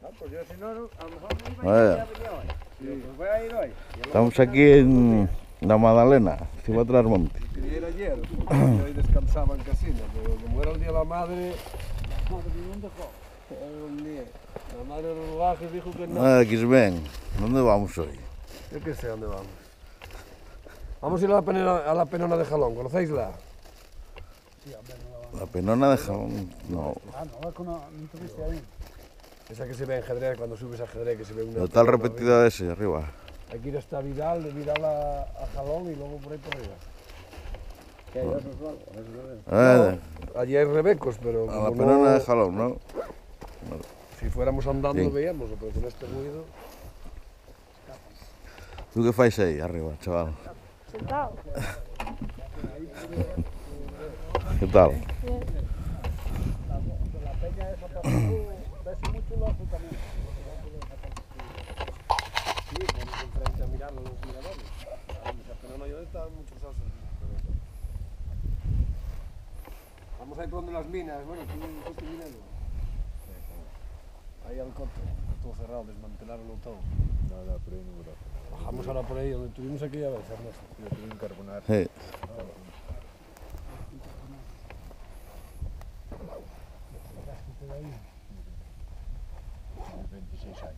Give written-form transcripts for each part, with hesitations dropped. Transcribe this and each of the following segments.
Ah, pues yo si no, a lo mejor no iba Vaya. a venir hoy. Sí. Pues voy a ir hoy. Estamos aquí en la Magdalena, Ciudad Trasmonte. Quería ir ayer, porque hoy descansaba en casino, pero como era el día de la madre... La madre de los bajes dijo que no. Ah, Xben, ¿dónde vamos hoy? Yo qué sé dónde vamos. Vamos a ir a la penona de Jalón, ¿conocéisla? La Penona de Jalón, no. Ah, no estuviste ahí. Esa que se ve en Jedrés, cuando subes a Jedrés, que se ve una... Pero está el repetido de ese arriba. Hay que ir hasta Vidal, de Vidal a Jalón y luego por ahí por arriba. ¿Qué hay otros o algo? Allí hay rebecos, pero A la como Penona no, de Jalón, ¿no? si fuéramos andando Sí. veíamos, pero con este ruido... ¿Tú qué fais ahí arriba, chaval? Sentado. ¿Qué tal? La peña esa para ves mucho loco también. Sí, ponemos enfrente a mirar los miradores. Pero no, yo estaba muchos asos. Vamos ahí por donde las minas, bueno, tú minero. Ahí al coto, todo cerrado, desmantelaron todo. Nada, pero ahí no, bro. Bajamos ahora por ahí, donde tuvimos aquella vez, Ernesto. Yo tuve un carbonar. Sí. Hace 26 años.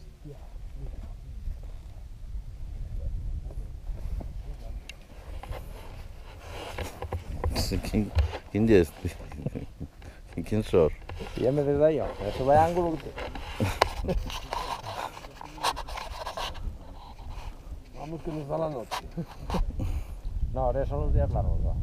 ¿Quién es este? ¿Quién sos? Ya me desde yo, eso va a ángulo. Vamos que nos da la noche. No, ahora son los días largos. ¿No?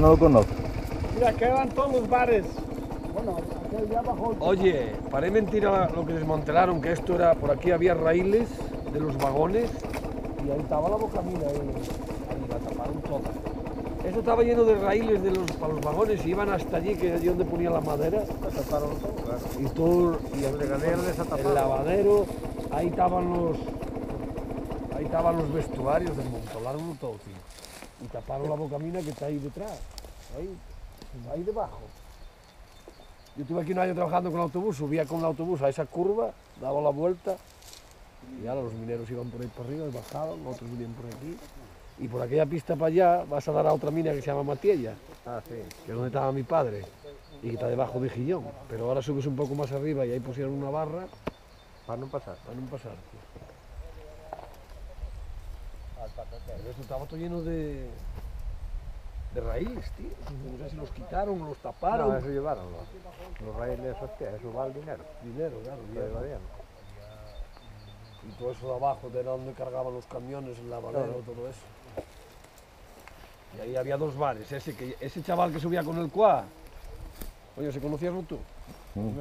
no lo conozco. Mira, quedan todos los bares. Bueno, aquel de abajo. Oye, paré mentira lo que desmantelaron, que esto era, por aquí había raíles de los vagones y ahí estaba la bocamina, ahí la taparon toda. Eso estaba lleno de raíles para los vagones y iban hasta allí, que es allí donde ponía la madera. La taparon todo, claro. Y todo, y el fregadero desatapado. el lavadero, ahí estaban los vestuarios, desmontolaron todo, tío. Y taparon la bocamina que está ahí detrás, ahí debajo. Yo estuve aquí un año trabajando con el autobús, subía con el autobús a esa curva, daba la vuelta y ahora los mineros iban por ahí para arriba y bajaban, otros venían por aquí. Y por aquella pista para allá vas a dar a otra mina que se llama Matiella, que es donde estaba mi padre y que está debajo de Gillón. Pero ahora subes un poco más arriba y ahí pusieron una barra Para no pasar. para no pasar, tío. Pero eso estaba todo lleno de raíles, tío. No sé si los quitaron o los taparon. No, eso llevaron los raíles, hostia, eso va el dinero. Dinero, claro, Lo dinero. llevarían. Y todo eso de abajo, de donde cargaban los camiones, el lavadero, todo eso. Y ahí había dos bares, ese chaval que subía con el cuá, oye, ¿se conocías tú? Mm.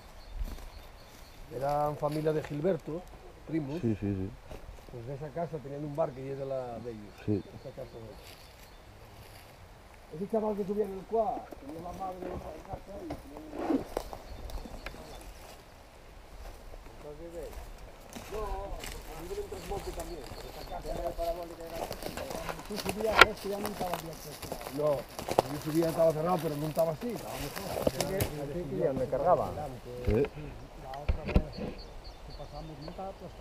Eran familia de Gilberto, primos, Sí, sí, sí. pues de esa casa tenían un bar que es de ellos, Sí. esa casa de ellos. Ese chaval que subía en el cuá, tenía la madre de la casa y no, viven en Tresmonte también, pero esa casa era parabólica. Tú subías esto y ya no estaba bien puesto. No, yo subía, estaba cerrado, pero no estaba así, estaba mejor. Así que ya me cargaban. Sí. La otra vez que pasamos no estaba puesto.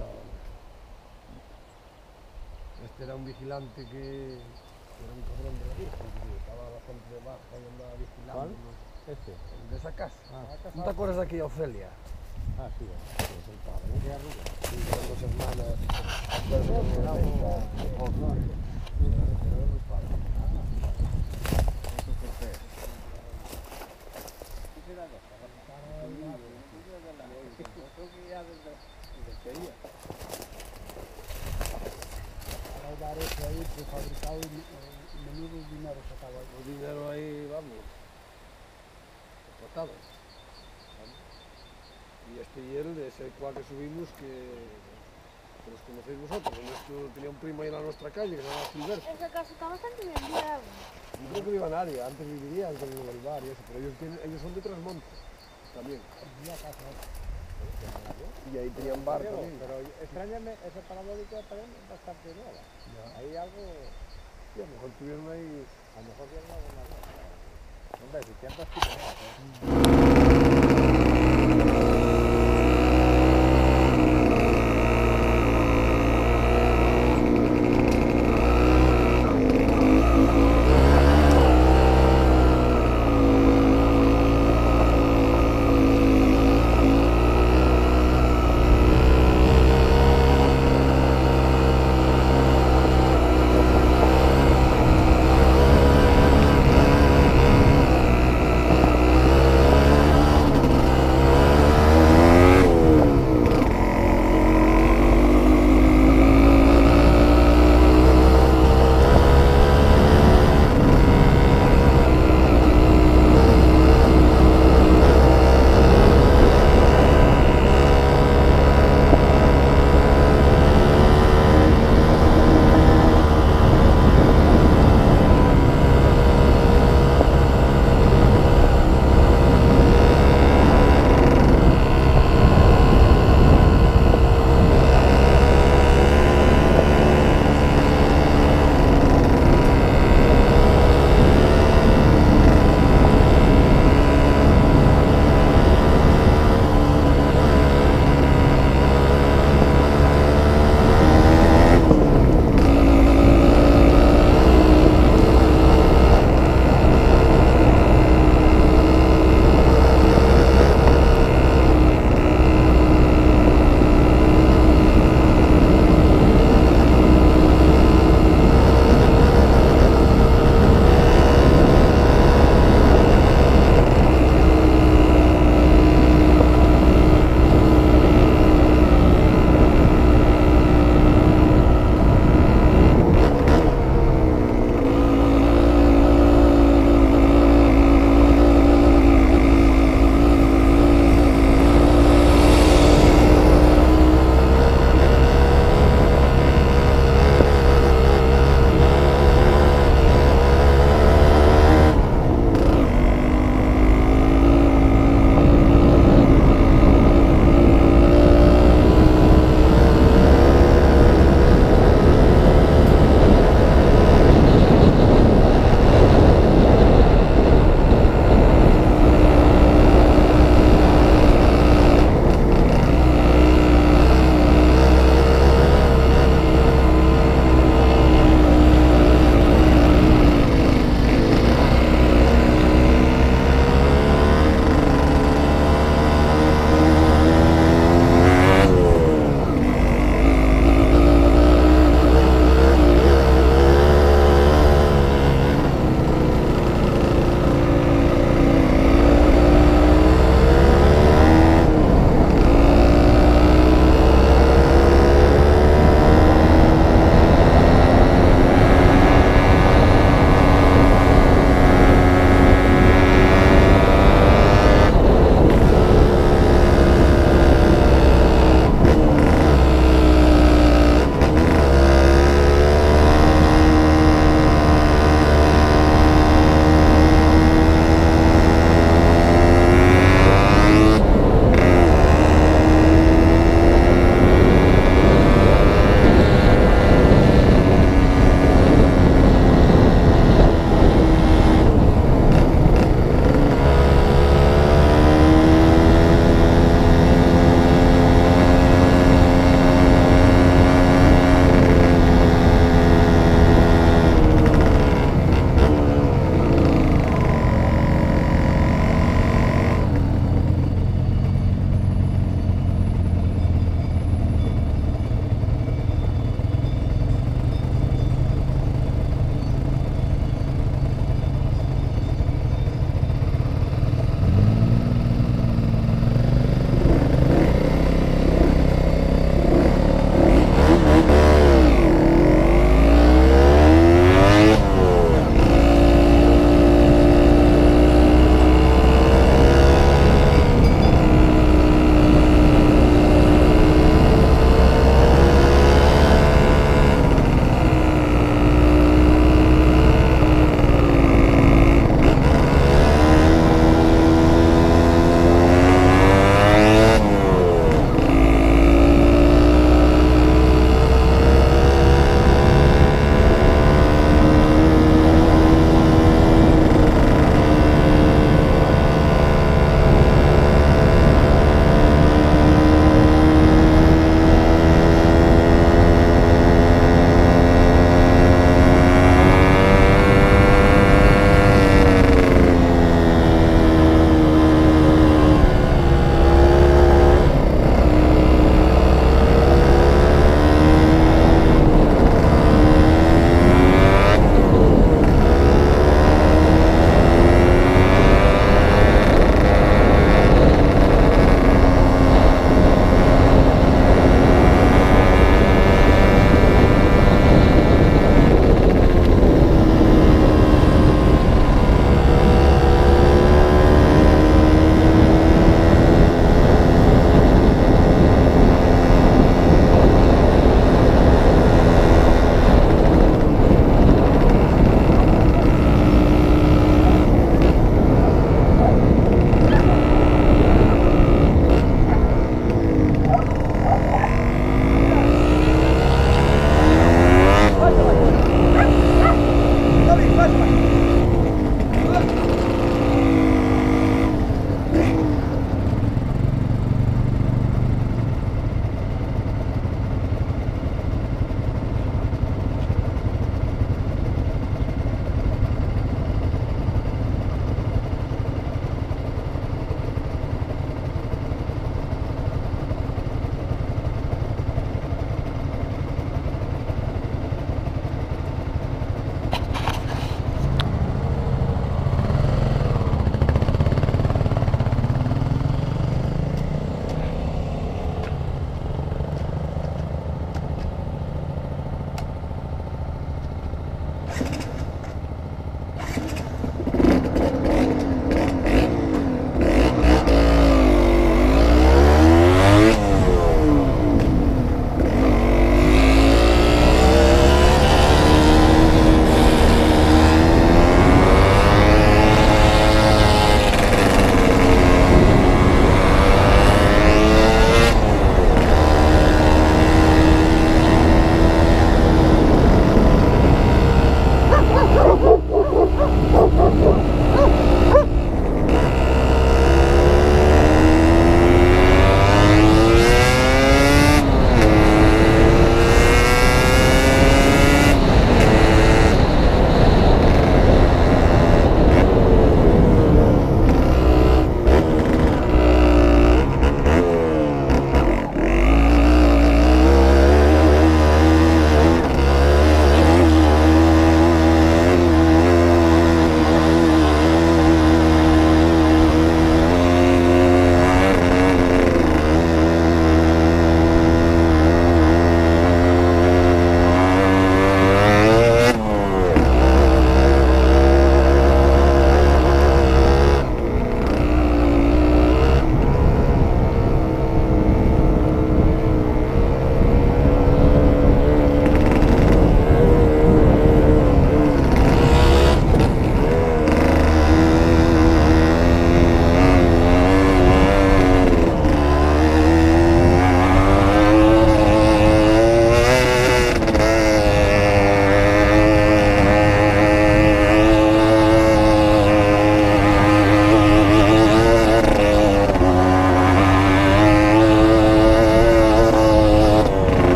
Este era un vigilante que era un cabrón de la Virgen, que estaba bastante baja y andaba vigilando. Este. De esa casa. Ah, ¿No te acuerdas de aquí, Ofelia? Ah, sí. Pues el padre, ¿no? Sí, con dos hermanas. Para el bar ese ahí, prefabricado y menudo dinero sacaba ahí. El dinero ahí, vamos, explotado. Y este y él, de ese cual que subimos, que los conocéis vosotros. Esto tenía un primo ahí en la nuestra calle, que se llama Gilberto. Esa casa está bastante bien, mira. No creo que viva nadie, antes viviría antes en el bar y eso, pero ellos son de Trasmonte también. Y ahí tenían bar también. Pero extrañame, esa parabólica también es bastante nueva. Hay algo, Sí, a lo mejor tuvieron ahí. a lo mejor tienen alguna nueva. Hombre, si tiendas sí,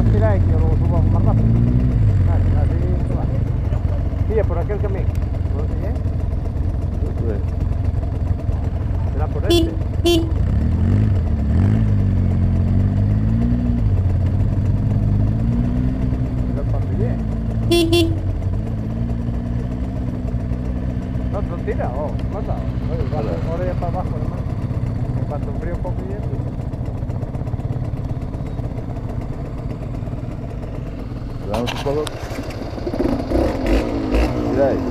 os tiráis, que yo luego subo más rápido. Dale, dale, se va. Sigue por aquel camino. ¿No te llegue? ¿Será por este? ¿Será cuando llegue? No, tira, mata. Ahora ya para abajo, hermano. En cuanto enfríe un poco y eso. Vamos un poco. Mira ahí.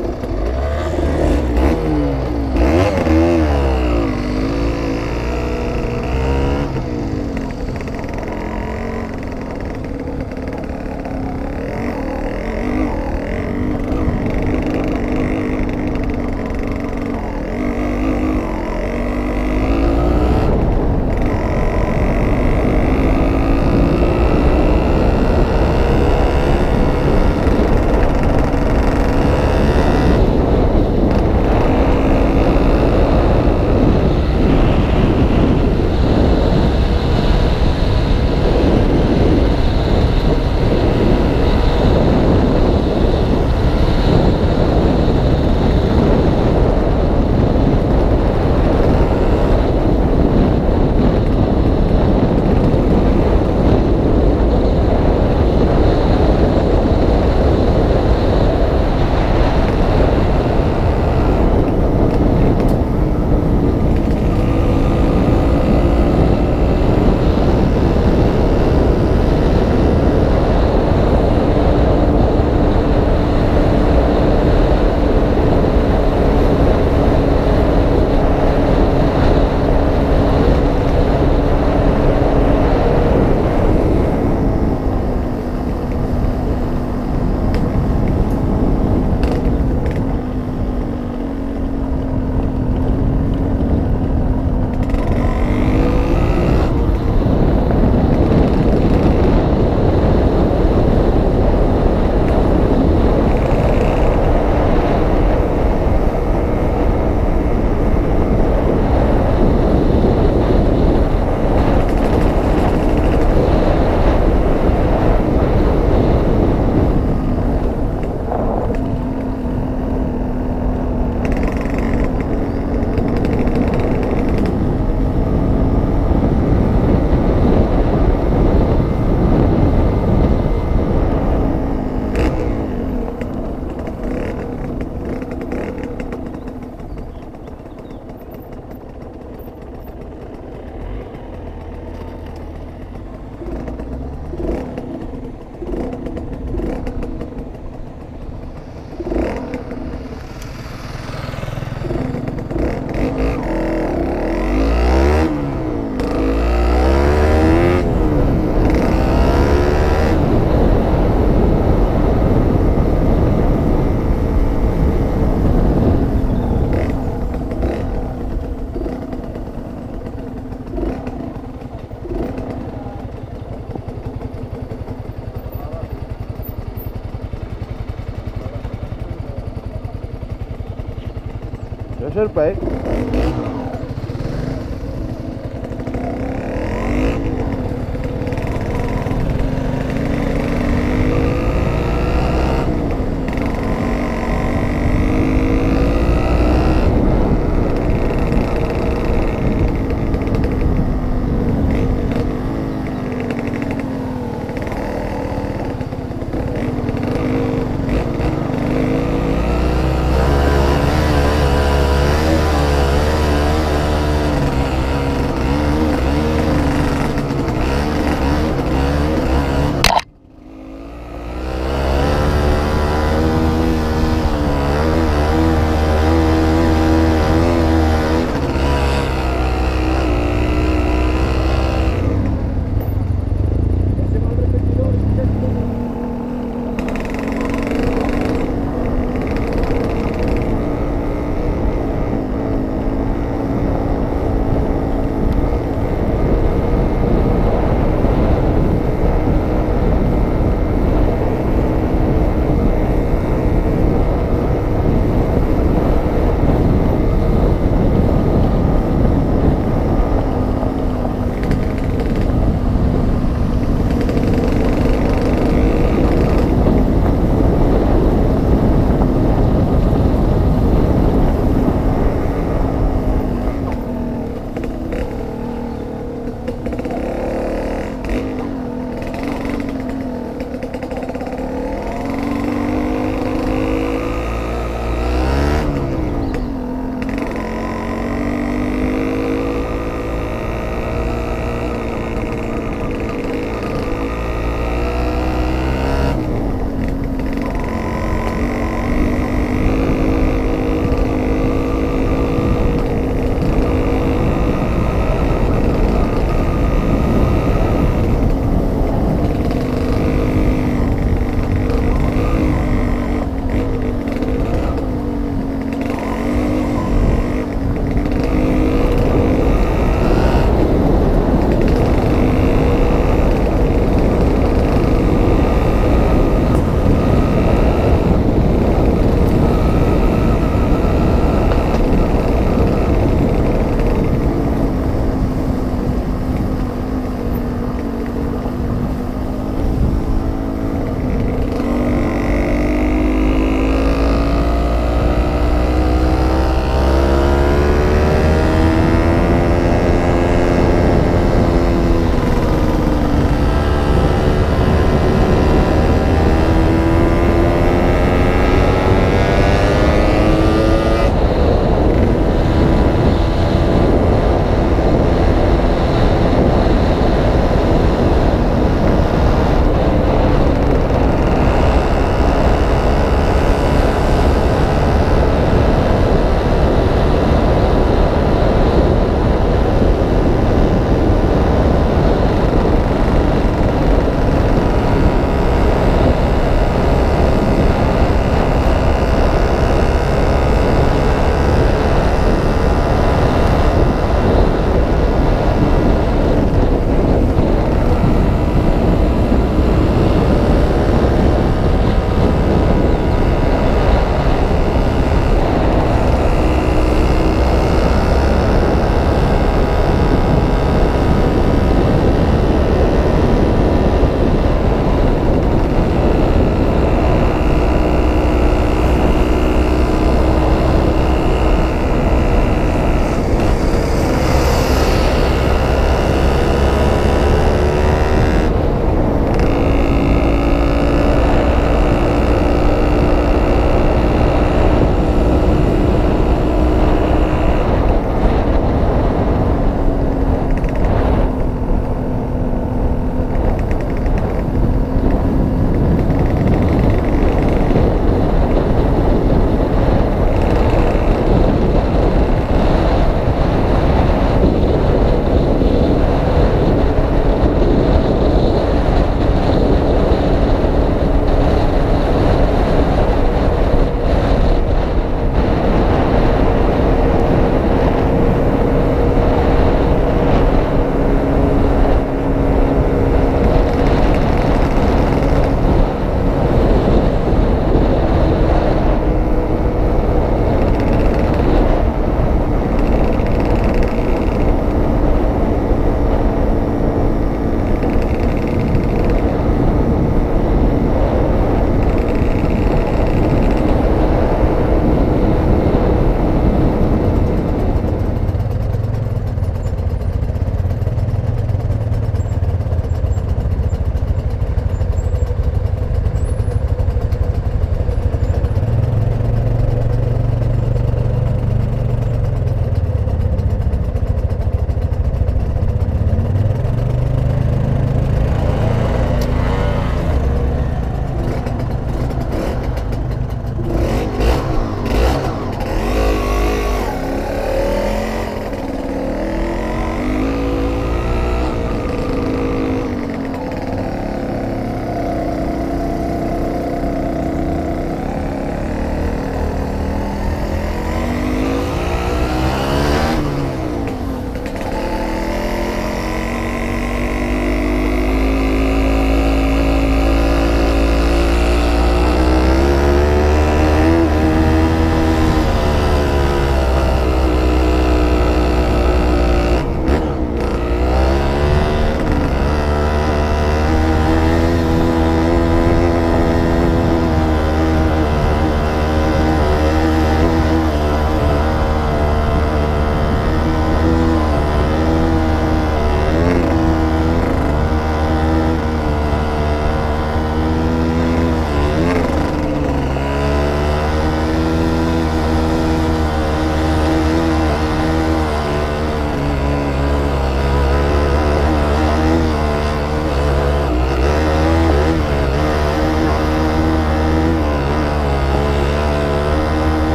Yo soy el país.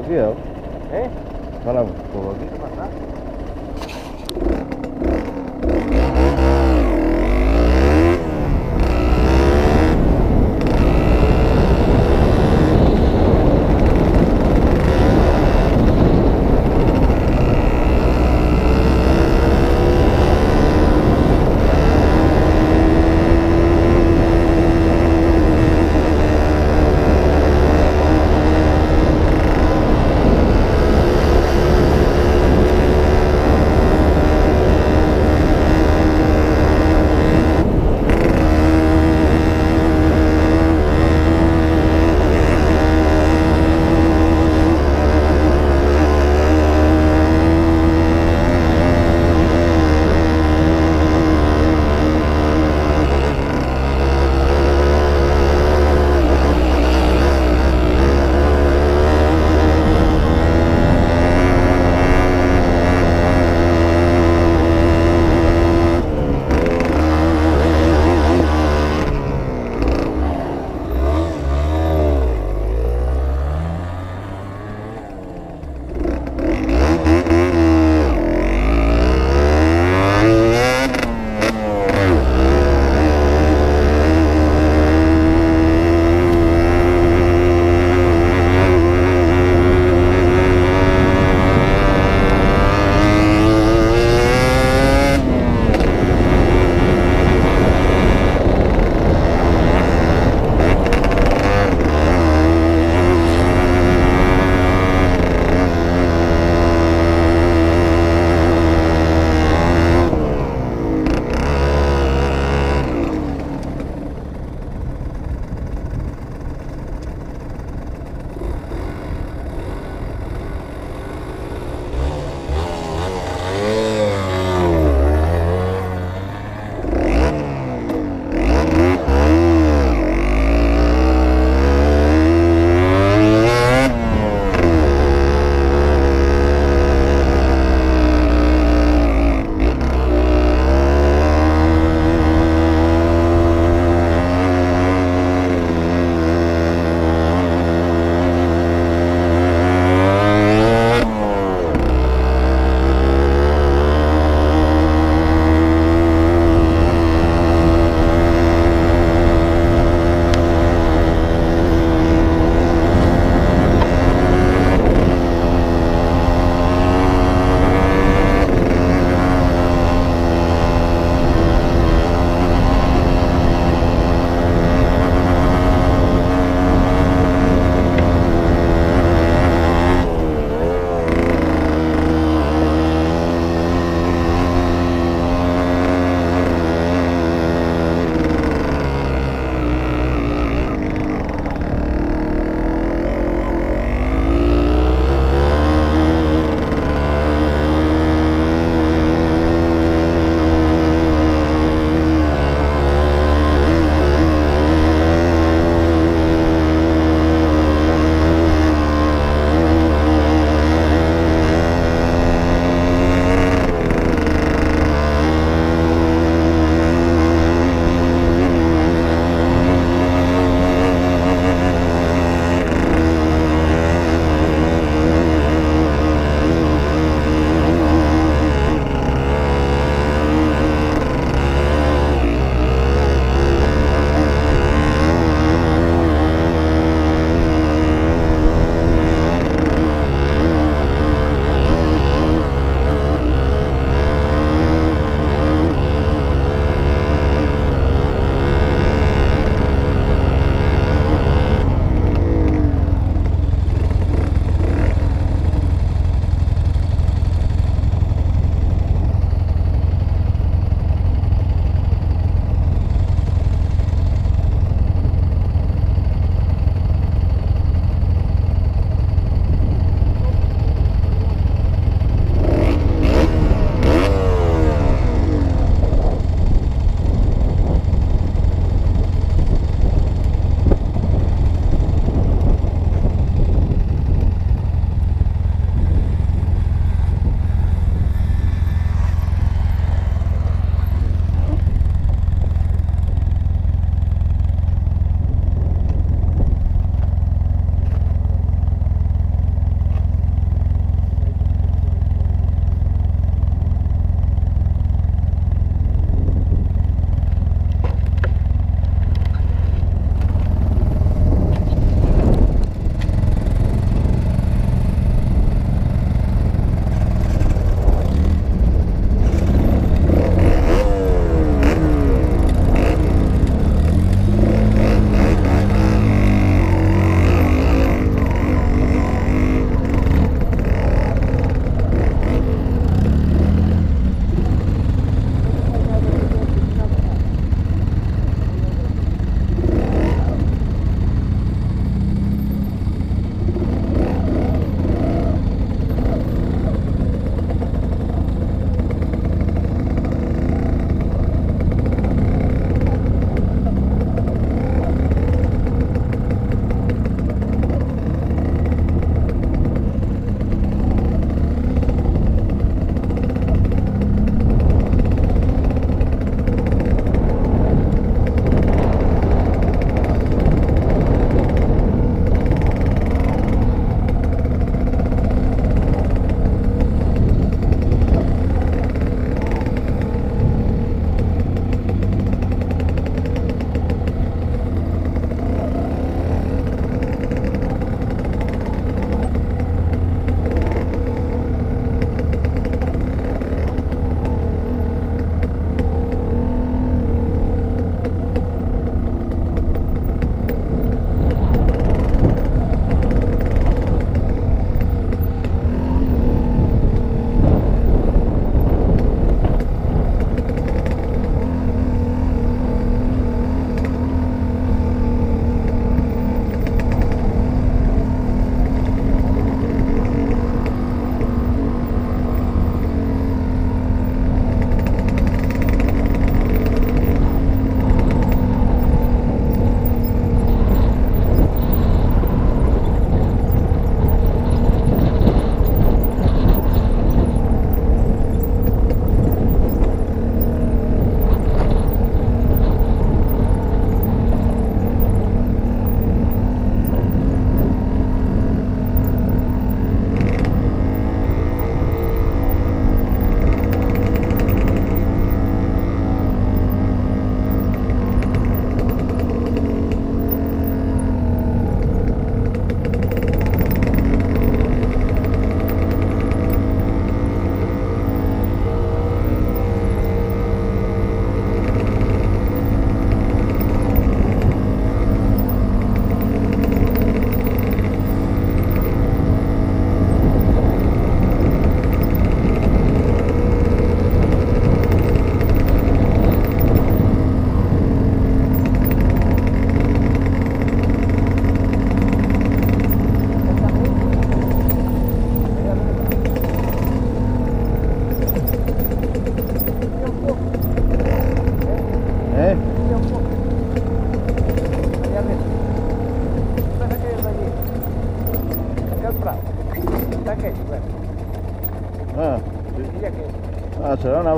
aquí, ¿no? ¿Eh? Paramos por aquí. ¿Qué pasa?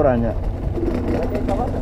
extraña. ¿Será que hay cabañas?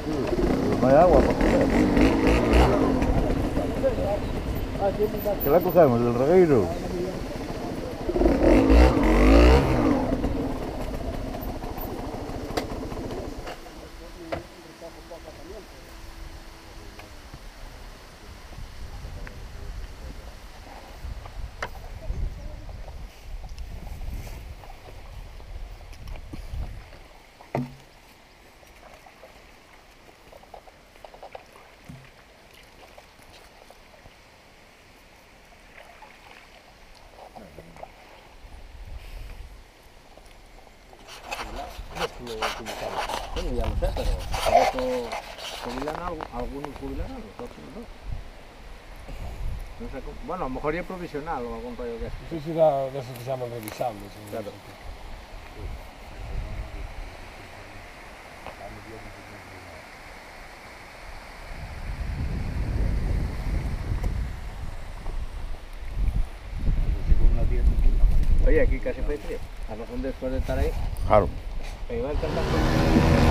No hay agua para coger. ¿Qué la cogemos? ¿Del regueiro? Bueno, ya lo sé, pero tampoco jubilan algo, algunos jubilan algo, otros no. No sé cómo. Bueno, a lo mejor ya es provisional o algún rollo que es. No sé si era de esos que se llaman revisables. Claro. Oye, aquí casi fue frío. A lo mejor después de estar ahí, Claro. ahí va a cantar.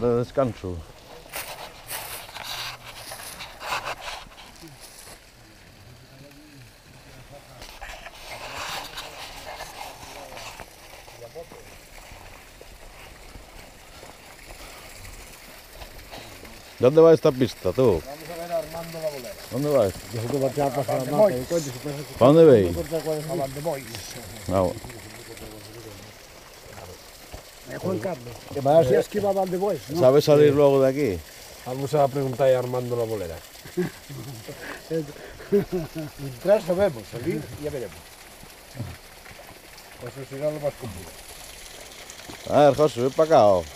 hora de descanso. ¿Dónde va esta pista, tú? Vamos a ver a Armando la bolera. ¿Dónde vas? Yo que va a pasar la Voy. mata y coño, si pasa ¿Para dónde veis? A Van de Bois. No. Juan Carlos. Que vaya si es que va a Van de Bois, ¿no? ¿Sabes salir luego de aquí? Vamos a preguntar a Armando la bolera. Entrar sabemos, salir ya veremos. Eso será lo más complicado. A ver, José, ven para acá. Oh.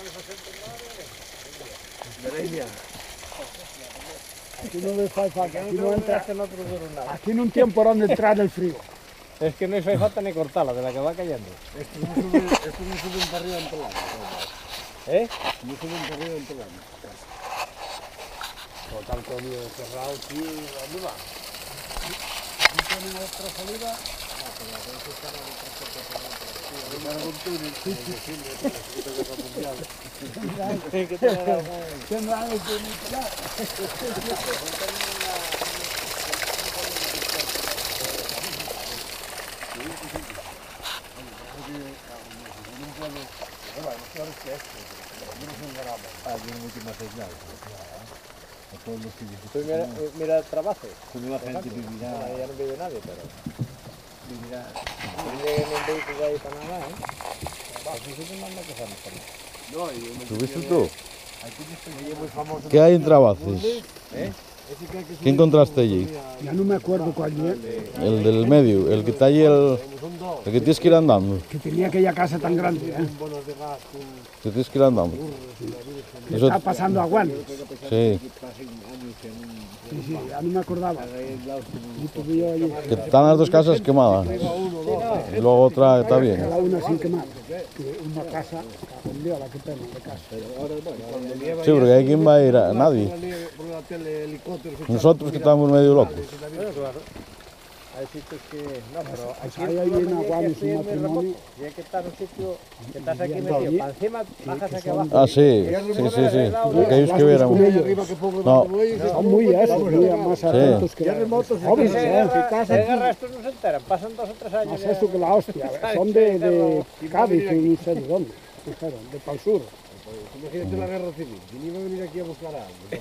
Aquí no le fai falta, aquí no entra, aquí non tiene por onde entrar el frío. Es que no hay falta ni cortarla, de la que va cayendo. Estos no suben para arriba en todo lado. ¿Eh? No suben para arriba en todo lado. Por tanto, mío cerrado, tío, ¿dónde va? Aquí tienen otra salida. Mira el trabajo. Como la gente vivirá, Ya no vive nadie, pero... vivirá. No lleguen en vehículo ahí para nada, ¿eh? Aquí sí que manda cosas mejor. ¿Subiste tú? Ella es muy famosa. ¿Qué hay en Trabaces? ¿Qué encontraste allí? Ya no me acuerdo cuál es. El del medio, el que está allí, el que tienes que ir andando. Que tenía aquella casa tan grande, ¿eh? Que tienes que ir andando. Eso, Está pasando agua. sí, Sí, sí, ya no me acordaba. Y tuve yo allí, que están las dos casas quemadas. Y luego otra está bien. cada una sin quemar. Que una casa, aprendió la que tengo de casa. Sí, porque hay quien va a ir a nadie. Nosotros que estamos medio locos. Hay sitios que... No, pero Pues aquí hay allí en Aguanes un matrimonio. y hay que estar en un sitio que estás aquí metido. Para encima, bajas aquí abajo. Ah, sí, sí. Aquellos que vieran. No, Son muy esos, muy más atentos que jóvenes, ¿eh? Si agarras estos no se enteran, pasan 2 o 3 años. Más esto que la hostia. Son de Cádiz y no sé de dónde. Dijeron, de Pal Sur. Imagínate la guerra civil. ¿Quién iba a venir aquí a buscar a alguien?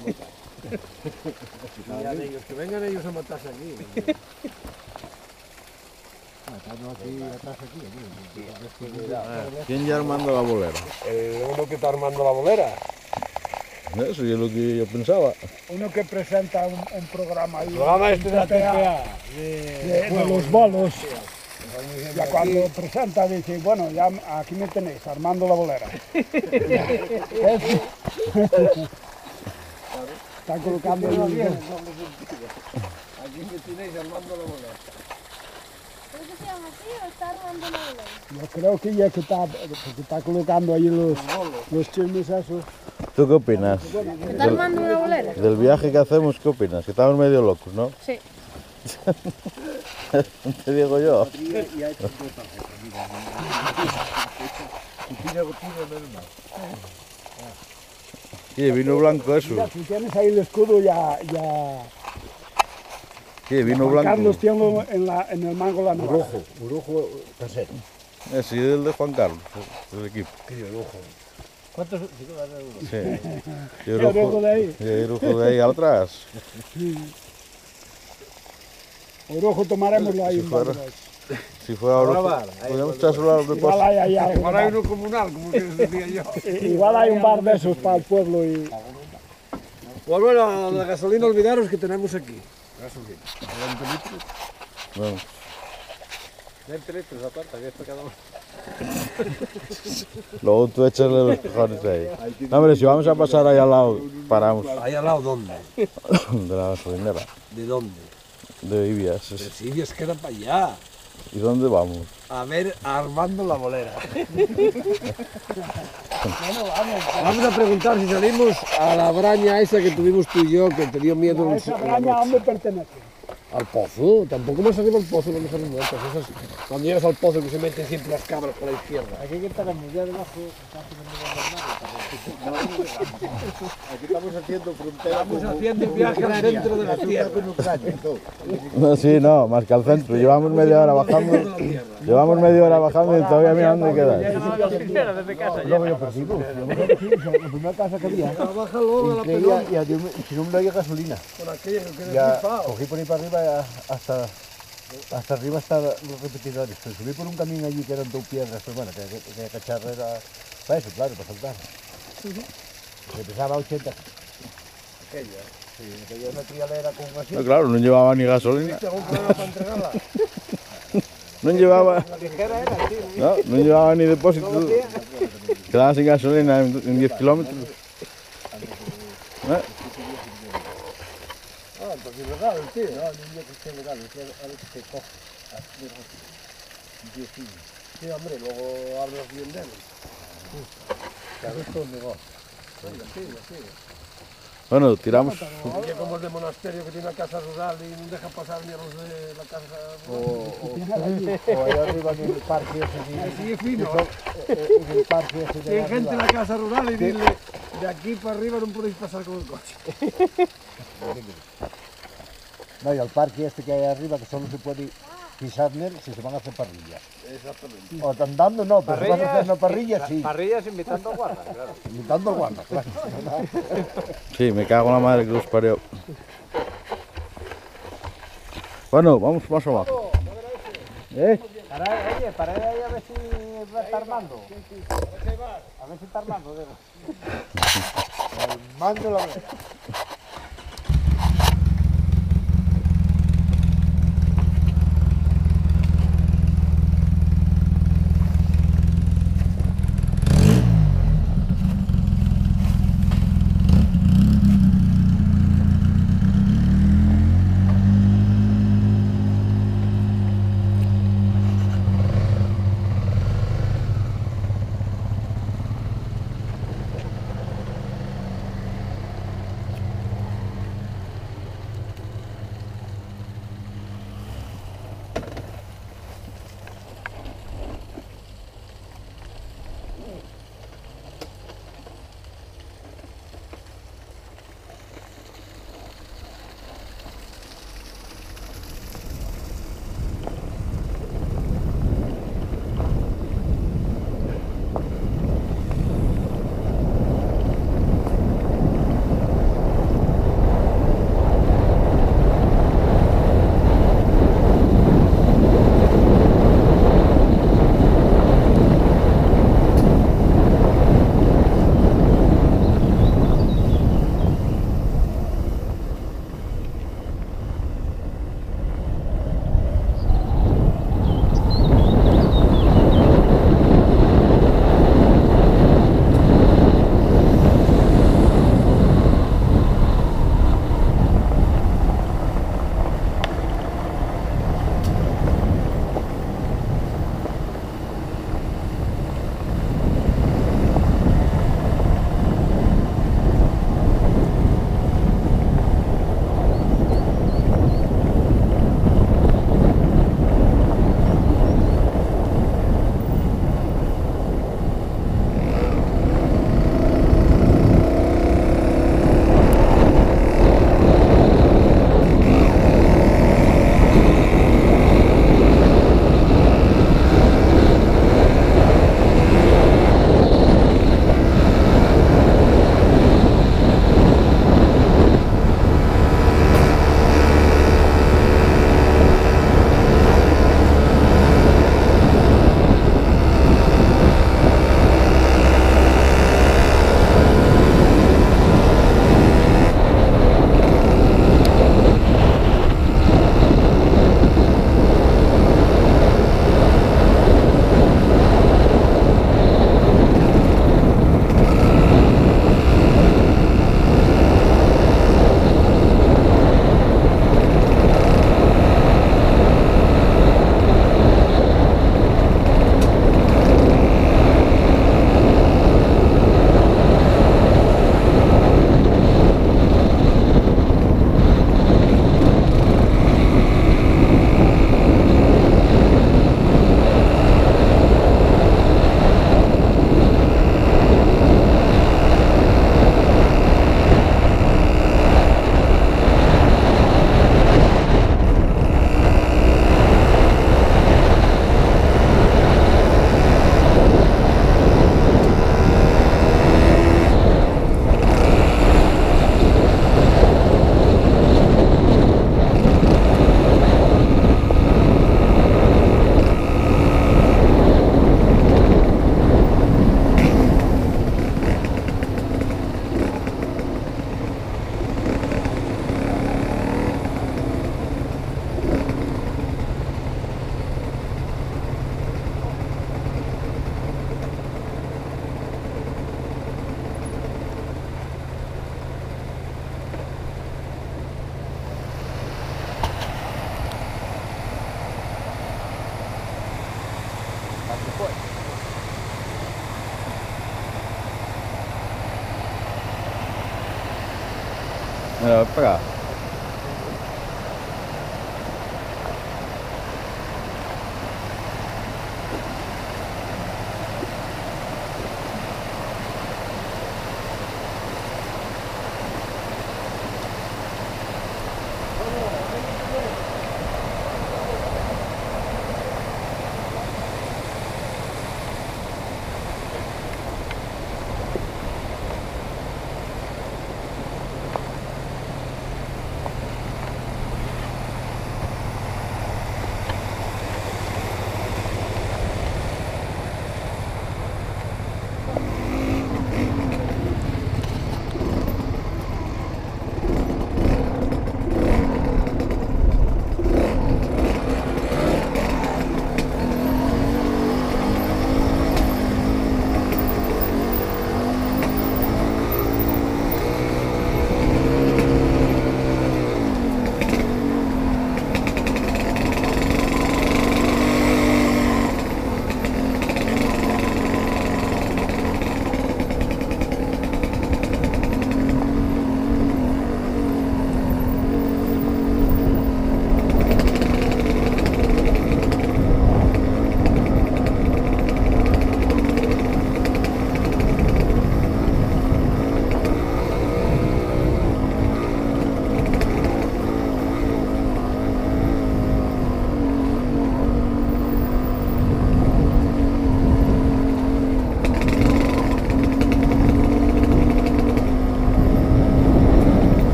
A matar. Que vengan ellos a matarse aquí. ¿quién ya armando la bolera? Uno que está armando la bolera. Eso es lo que yo pensaba. Uno que presenta un programa ahí. Programa este de la TPA. De los bolos. Ya cuando presenta dice, bueno, ya aquí me tenéis, armando la bolera. Está colocando ahí. Aquí me tenéis armando la bolera. ¿Por qué se llama así o está armando la bolera? Yo creo que ya que está colocando ahí los chismes esos. ¿Tú qué opinas? ¿Está armando una bolera? Del viaje que hacemos, ¿qué opinas? Que estamos medio locos, ¿no? Sí. Te digo yo. ¿Qué vino blanco eso? Mira, si tienes ahí el escudo ya ¿Qué vino Juan blanco? Carlos tiene en el mango la navaja. Urujo casero. Sí, del de Juan Carlos, del equipo. ¿Cuántos? Sí. Y El ojo de ahí. Y el ojo de ahí atrás. Orujo tomaremoslo ahí Si un fuera- bar. Si fuera ahora, podríamos echárselo al Igual depósito. hay ahí algo. Ahora hay uno comunal, como que decía yo. Igual hay un bar de esos para el pueblo y... Pues bueno, la gasolina olvidaros que tenemos aquí. Gasolina. Bueno, 20 litros aparte, que esto cada uno. luego tú échale los cojones ahí. No, hombre, si vamos a pasar ahí al lado, paramos ¿Ahí al lado dónde? de la gasolinera, ¿De dónde? de Ibias. Pero sí, es que era para allá. ¿Y dónde vamos? A ver, armando la bolera. Vamos a preguntar si salimos a la braña esa que tuvimos tú y yo, que te dio miedo ¿A esa braña a dónde pertenece? al pozo. Tampoco más arriba al pozo, no dejan muertos. Esas, cuando llegas al pozo que se meten siempre las cabras por la izquierda. Aquí que estaremos ya debajo, casi no me va a dar nada. Aquí estamos haciendo frontera. Estamos haciendo viaje al centro de la tierra. No, sí, no, más que al centro. Llevamos media hora bajando. Llevamos media hora bajando y todavía mira dónde queda. Luego yo percibo. La primera casa que había. Bájalo a la Y pelota. si no me había gasolina. Con aquello que quede Ya flipado. cogí por ahí para arriba hasta arriba hasta los repetidores. Pero subí por un camino allí que eran dos piedras, pues bueno, que cacharra era para eso, claro, para saltar. Se pesaba 80. Sí, aquella una trialera con una No, claro, no llevaba ni gasolina. Tengo un problema para entregarla. No llevaba, ligera era, sí. no llevaba ni depósito. Quedaba sin gasolina en 10 kilómetros. ¿Eh? Ah, entonces es legal, tío. No, niño que esté legal, es que a ver si se coge. Sí, hombre, luego hablas bien de él. Claro, esto es negocio. Sí. Bueno, tiramos. Que como el de monasterio que tiene una casa rural y no deja pasar ni a los de la casa O ahí arriba en el parque ese. Sigue fino. En el parque ese de Tiene gente en arriba. la casa rural y dile, de aquí para arriba no podéis pasar con el coche. No, y al parque este que hay arriba que solo se puede pisar en él si se van a hacer parrillas. Exactamente. O andando no, pero si van a hacer una parrilla sí. Parrillas invitando a guarda, claro. Invitando guarda, claro. Sí, me cago en la madre que los parió. Bueno, vamos más abajo. ¿Eh? Para ahí a ver si va a estar Armando. A ver si está Armando, digo. Mando la vera. Mira, para acá.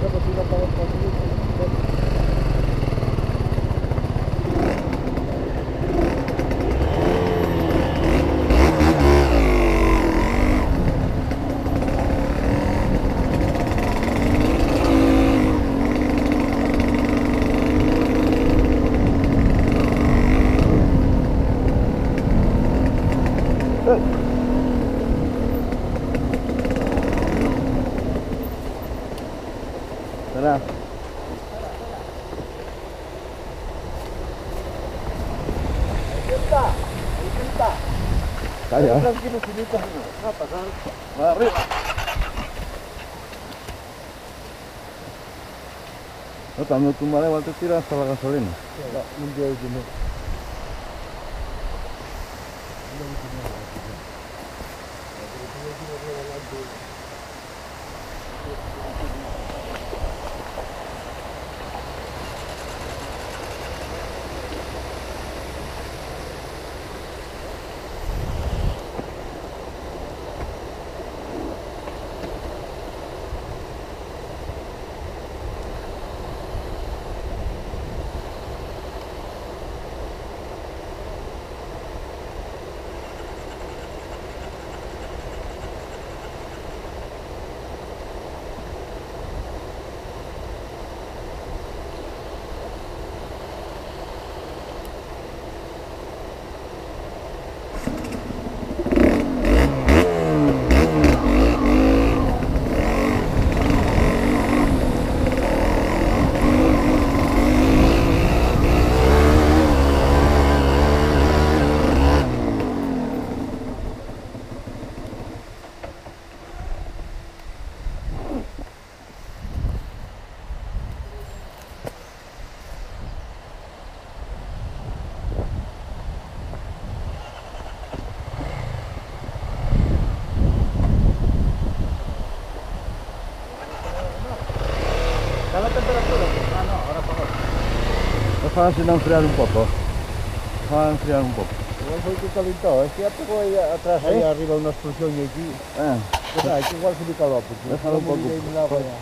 esa cocina para el Espera. Calla. tranquilo, chinita. Va a pasar. Va arriba. No, cuando tu madre igual te tira hasta la gasolina. Un día que no. ¿Está la temperatura? Ah, no, ahora para ahora. Déjala sin enfriar un poco. Déjala enfriar un poco. Igual fue que calentó, es que ya pegó ahí atrás, ahí arriba una explosión y aquí. Pues hay que igual subir calor, porque Déjalo un poco. ahí en el agua ya.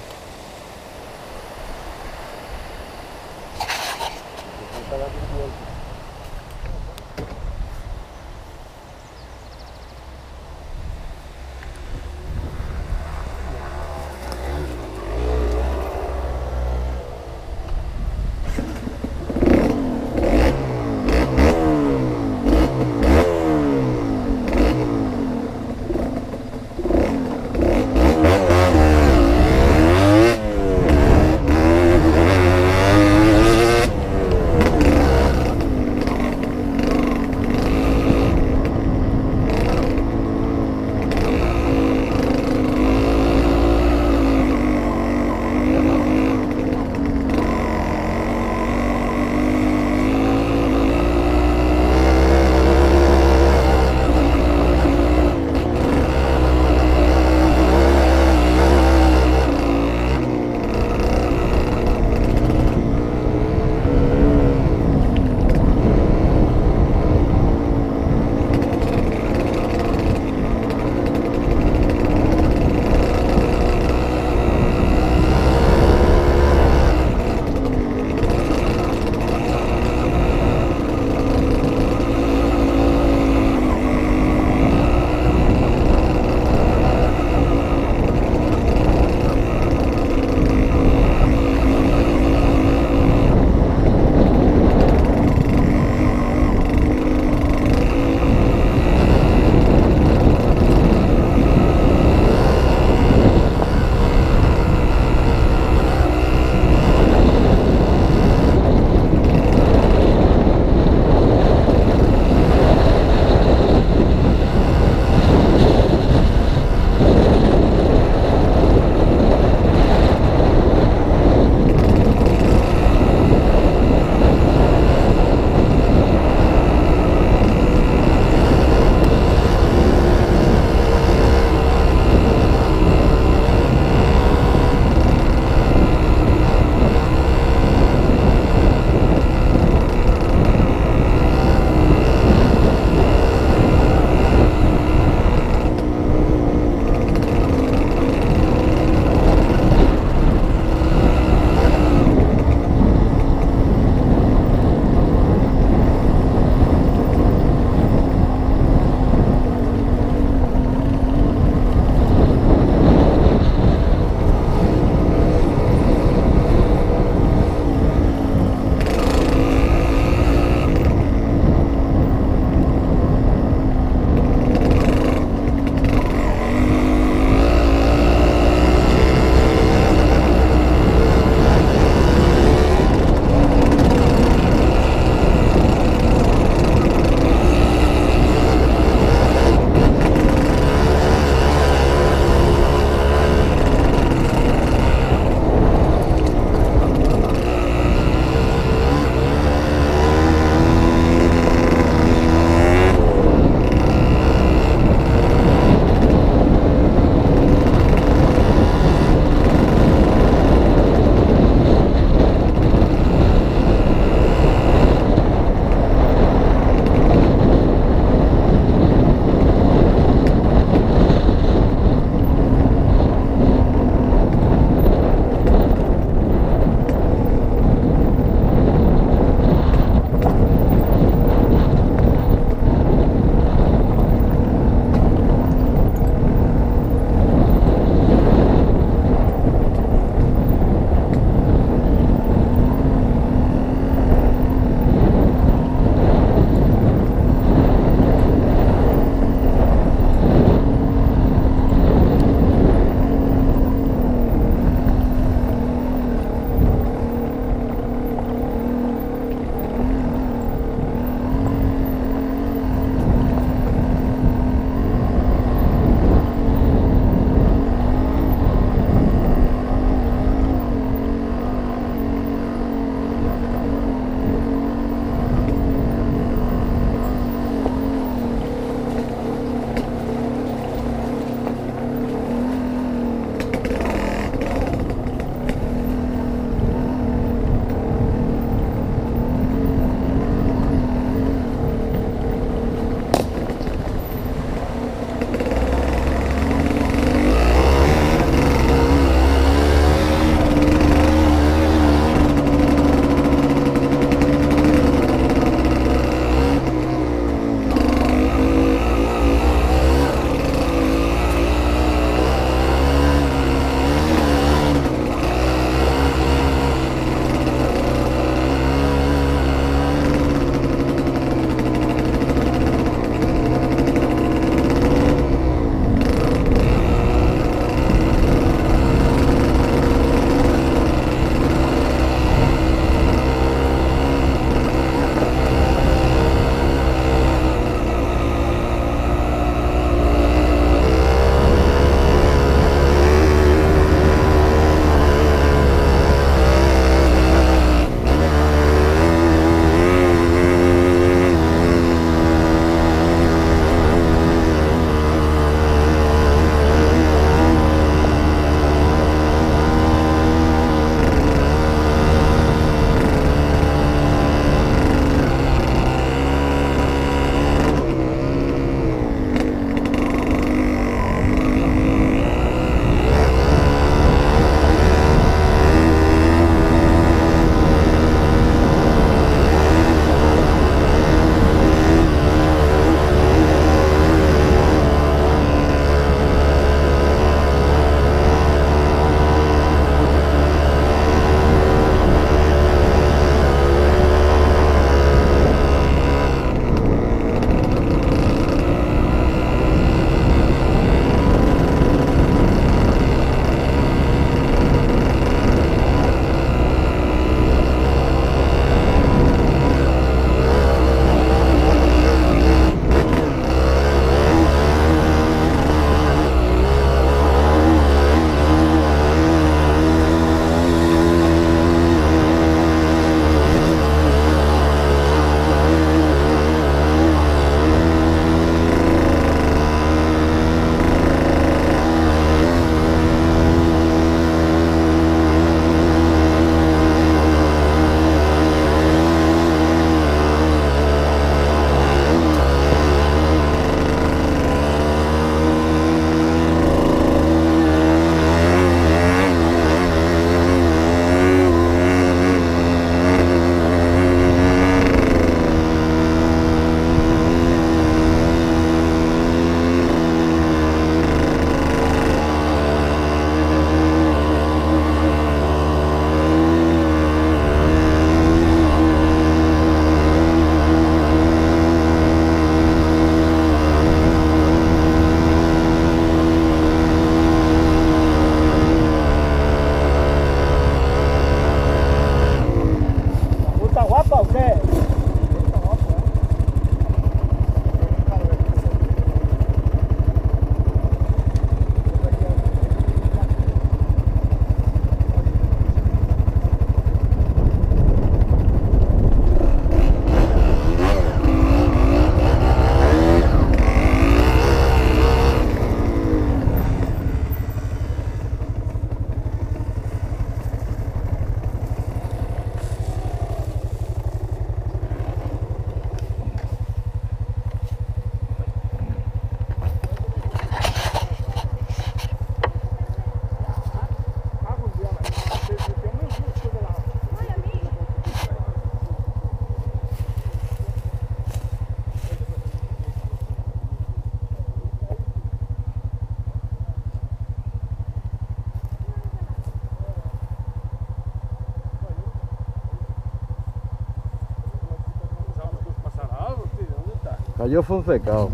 Cayó Fonseca. Oh.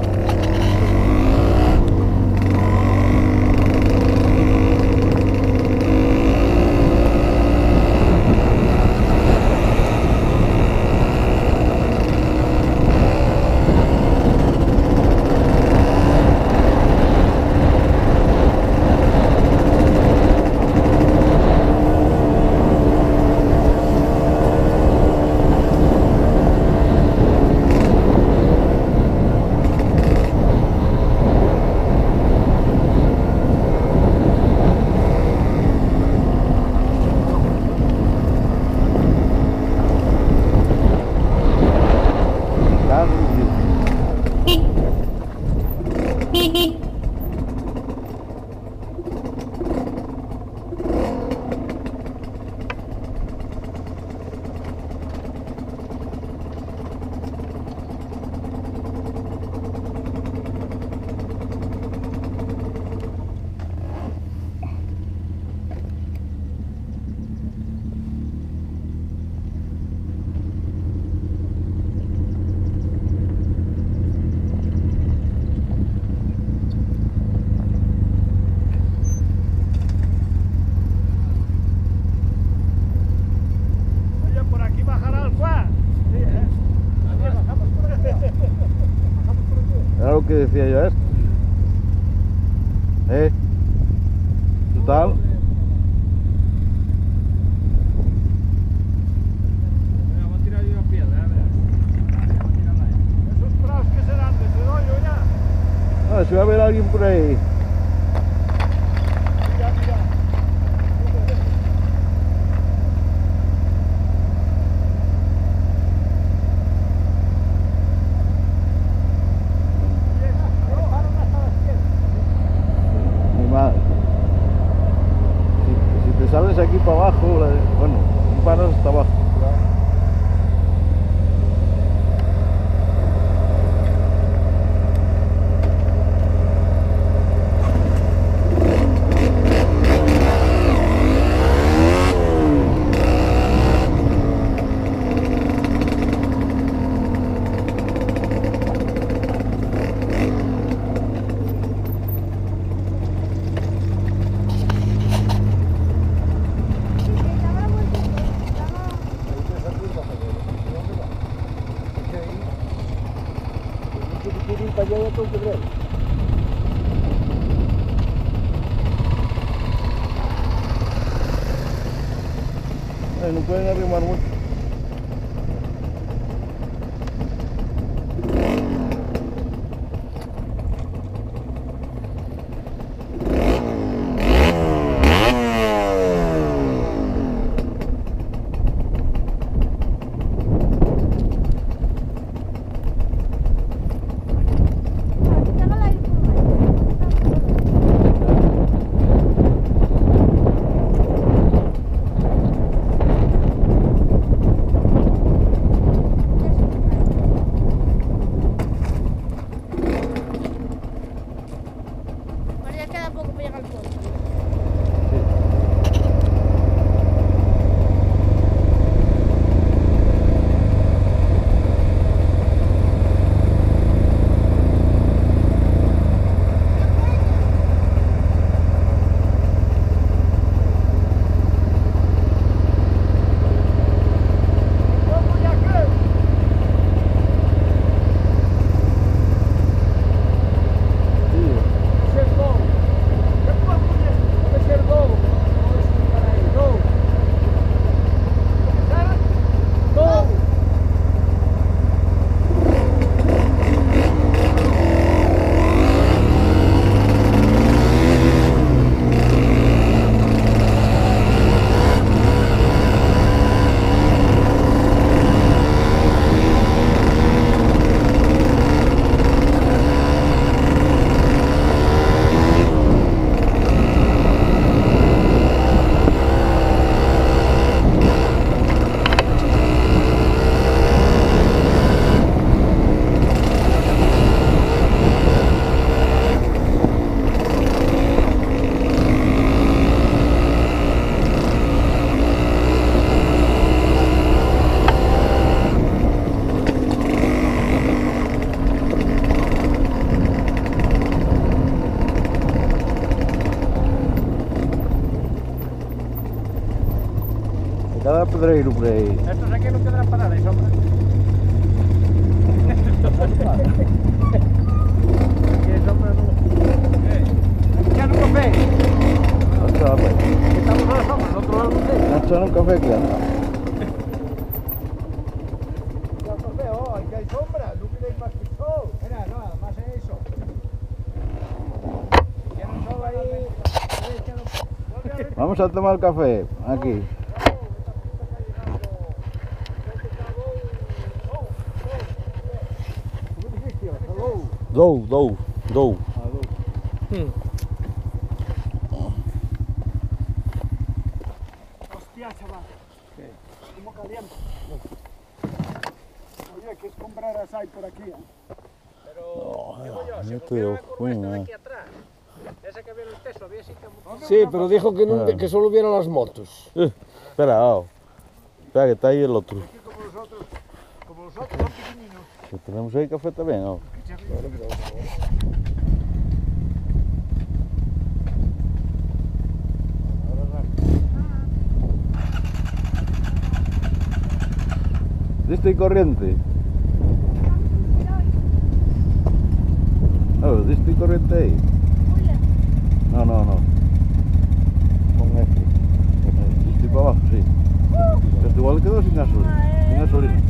Era lo que decía yo esto. Total. Vamos a tirar yo una piedra, Esos prados que serán de ese hoyo ya. Ah, si va a haber alguien por ahí. Mira, mira. Muy mal. Si te sales aquí para abajo, bueno, un paras hasta abajo. No pueden arrimar mucho. Cada pedreiro por aí. Estos aquí non quedarán para nada, e sombra. Que sombra non... Ya no café. Nacho, rapaz. Estamos a la sombra, no outro lado non sei. Nacho non café que anda. Ya café, oh, aquí hai sombra, non miréis máis que sol. Era, nada, máis é iso. Quiero sol aí. Vamos a tomar café, aquí. Dou. Hostia, chaval. Como caliente. Oye, ¿qué escombraras hay por aquí? Yo fui, atrás. Ese que viene el teso, había sitio muy... Sí, pero dijo que, no, que solo vieran las motos. Espera, espera que está ahí el otro. Como los otros son pequeñinos. Que tenemos ahí café también, ¿no? ¿Diste corriente? No, ¿diste corriente ahí? No. Con F. ¿Diste para abajo? Sí. Pero igual quedó sin gasolina. Sin gasolina.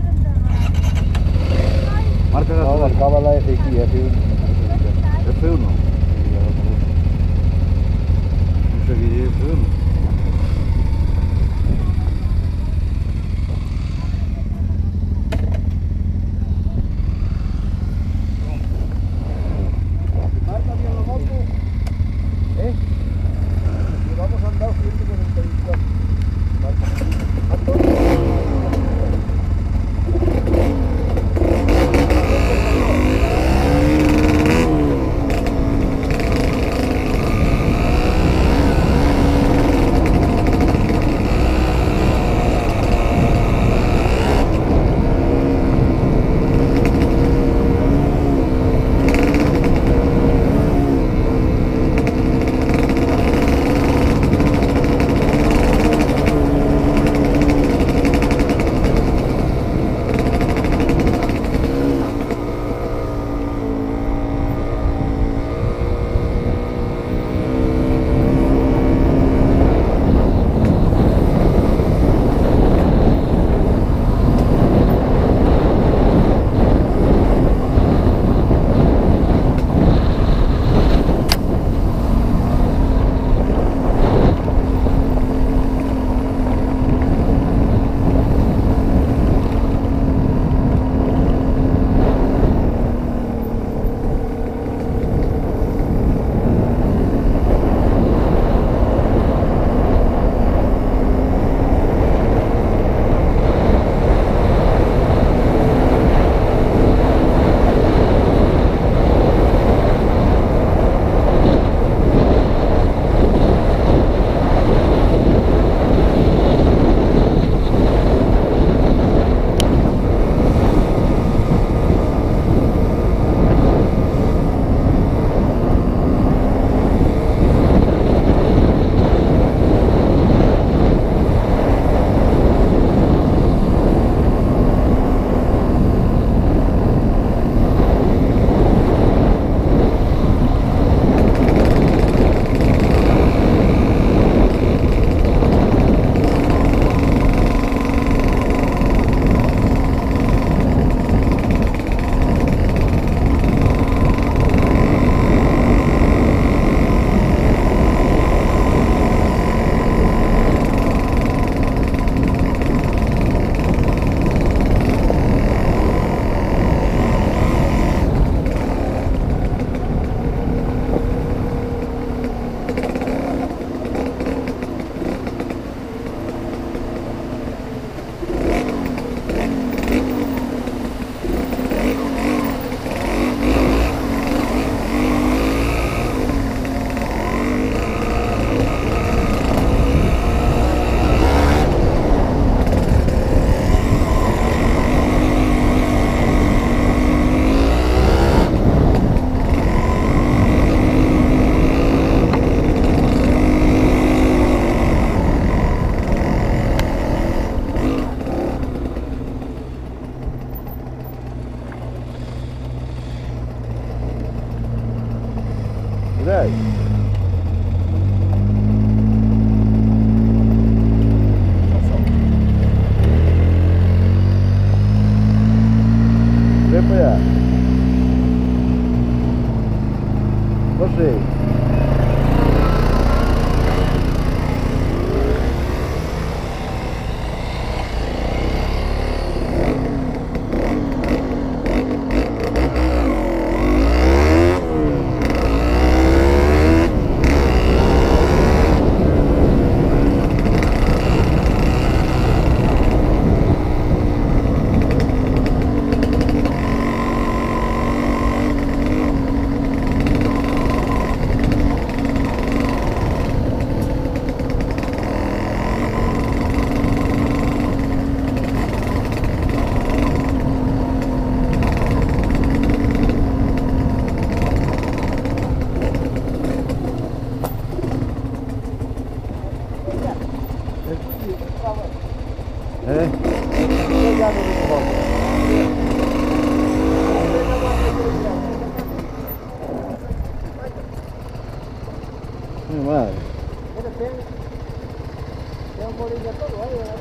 Marca No, gasolina. marcaba la F aquí, F1. F1. No sé qué es F1. Marca bien la moto. Llevamos andado 144. Yo ya no me puedo. Mi madre. Mira, tem um bolinho todo aí,